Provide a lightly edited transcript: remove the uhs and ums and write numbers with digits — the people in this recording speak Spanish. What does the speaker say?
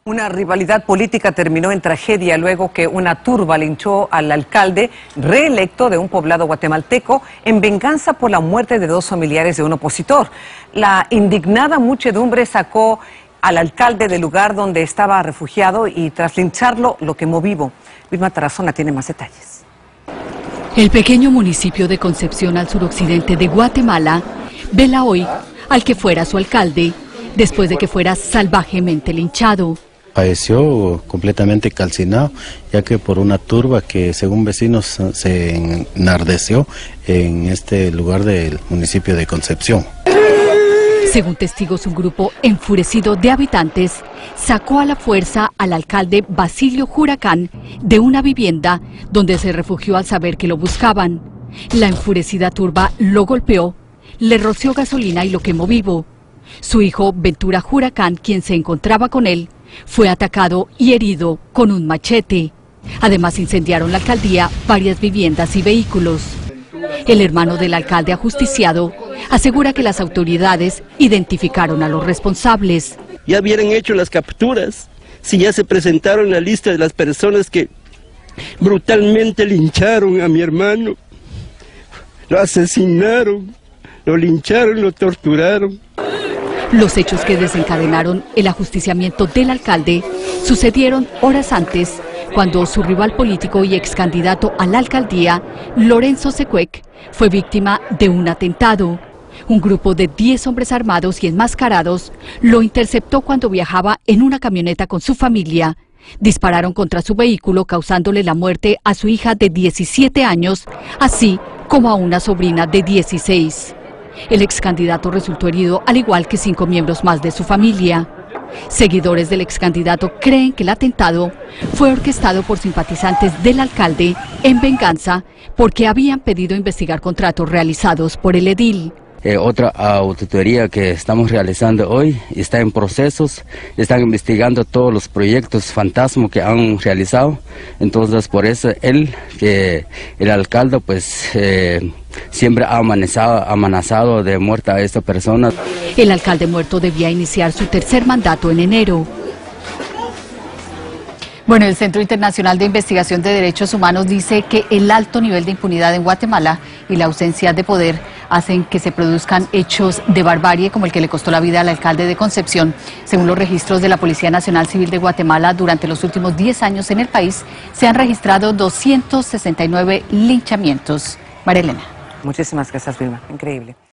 Una rivalidad política terminó en tragedia luego que una turba linchó al alcalde reelecto de un poblado guatemalteco en venganza por la muerte de dos familiares de un opositor. La indignada muchedumbre sacó al alcalde del lugar donde estaba refugiado y tras lincharlo lo quemó vivo. Vilma Tarazona tiene más detalles. El pequeño municipio de Concepción al suroccidente de Guatemala vela hoy al que fuera su alcalde después de que fuera salvajemente linchado. Falleció completamente calcinado, ya que por una turba que según vecinos se enardeció en este lugar del municipio de Concepción. Según testigos, un grupo enfurecido de habitantes sacó a la fuerza al alcalde Basilio Huracán de una vivienda donde se refugió al saber que lo buscaban. La enfurecida turba lo golpeó, le roció gasolina y lo quemó vivo. Su hijo Ventura Huracán, quien se encontraba con él, fue atacado y herido con un machete. Además incendiaron la alcaldía, varias viviendas y vehículos. El hermano del alcalde ajusticiado asegura que las autoridades identificaron a los responsables. Ya hubieran hecho las capturas, si ya se presentaron la lista de las personas que brutalmente lincharon a mi hermano, lo asesinaron, lo lincharon, lo torturaron. Los hechos que desencadenaron el ajusticiamiento del alcalde sucedieron horas antes, cuando su rival político y ex candidato a la alcaldía, Lorenzo Secuec, fue víctima de un atentado. Un grupo de 10 hombres armados y enmascarados lo interceptó cuando viajaba en una camioneta con su familia. Dispararon contra su vehículo, causándole la muerte a su hija de 17 años, así como a una sobrina de 16. El ex candidato resultó herido, al igual que 5 miembros más de su familia. Seguidores del ex candidato creen que el atentado fue orquestado por simpatizantes del alcalde en venganza porque habían pedido investigar contratos realizados por el edil. Otra auditoría que estamos realizando hoy está en procesos, están investigando todos los proyectos fantasma que han realizado. Entonces por eso el alcalde pues siempre ha amenazado de muerte a esta persona. El alcalde muerto debía iniciar su tercer mandato en enero. Bueno, el Centro Internacional de Investigación de Derechos Humanos dice que el alto nivel de impunidad en Guatemala y la ausencia de poder hacen que se produzcan hechos de barbarie como el que le costó la vida al alcalde de Concepción. Según los registros de la Policía Nacional Civil de Guatemala, durante los últimos 10 años en el país se han registrado 269 linchamientos. María Elena. Muchísimas gracias, Vilma. Increíble.